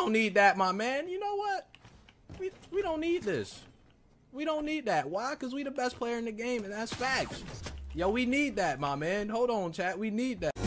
don't need that, my man. You know what? We don't need this. We don't need that. Why? Because we the best player in the game, and that's facts. Yo, we need that, my man. Hold on, chat. We need that.